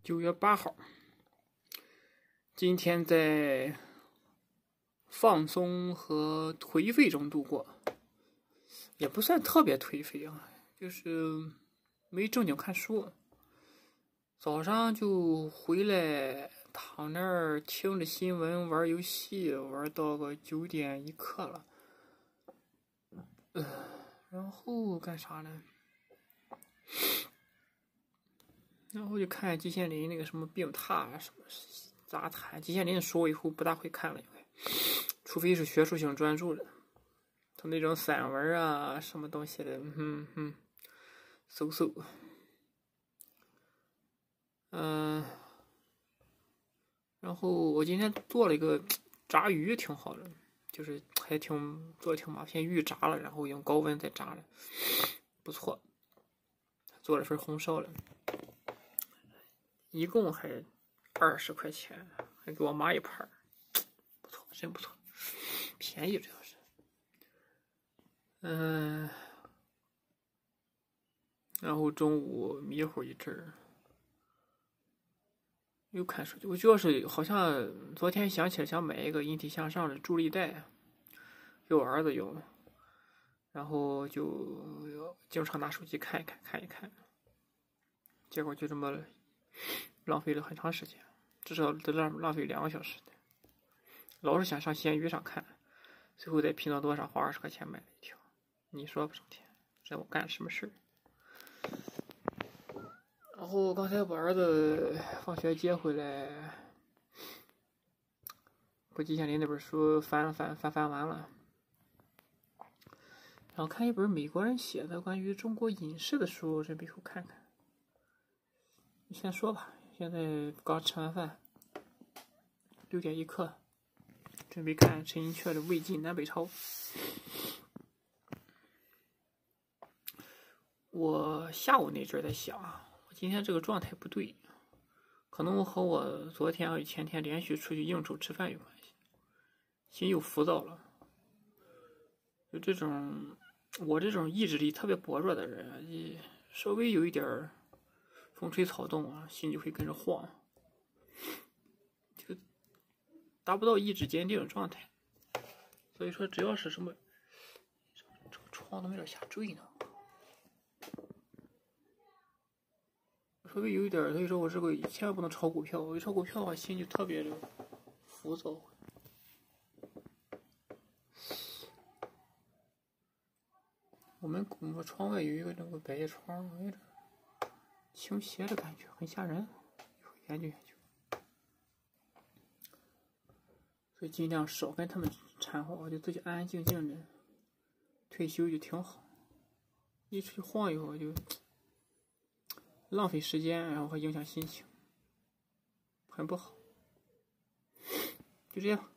9月8号，今天在放松和颓废中度过，也不算特别颓废啊，就是没正经看书。早上就回来躺那儿听着新闻玩游戏，玩到个9点一刻了。然后干啥呢？然后就看季羡林那个什么病榻啊，什么杂谈。季羡林的书我以后不大会看了，因为除非是学术性专著的，他那种散文啊什么东西的，搜。然后我今天做了一个炸鱼，挺好的，就是做的挺麻，先预炸了，然后用高温再炸的，不错。做了份红烧的，一共还20块钱，还给我妈一盘，不错，真不错，便宜主要是。然后中午迷糊一阵儿，又看手机。我主要是好像昨天想起来想买一个引体向上的助力带，给我儿子用，然后就经常拿手机看一看，结果就这么浪费了很长时间，至少得浪费2个小时的。老是想上闲鱼上看，最后在拼多多上花20块钱买了一条。你说不成天，让我干什么事？然后刚才把儿子放学接回来，把季羡林那本书翻完了，然后看一本美国人写的关于中国饮食的书，准备以后看看。你先说吧，现在刚吃完饭，6点一刻，准备看陈寅恪的《魏晋南北朝》。我下午那阵在想，我今天这个状态不对，可能和我昨天和前天连续出去应酬吃饭有关系，心又浮躁了。就我这种意志力特别薄弱的人，稍微有一点风吹草动啊，心就会跟着晃，就达不到意志坚定的状态。所以说，只要是什么，这个窗怎么有点下坠呢？稍微有一点，所以说我这个千万不能炒股票。我一炒股票的话，心就特别的浮躁。我们窗外有一个那个百叶窗，有点倾斜的感觉，很吓人。研究。所以尽量少跟他们掺和，我就自己安安静静的退休就挺好。一出去晃一会儿就浪费时间，然后还影响心情，很不好。就这样。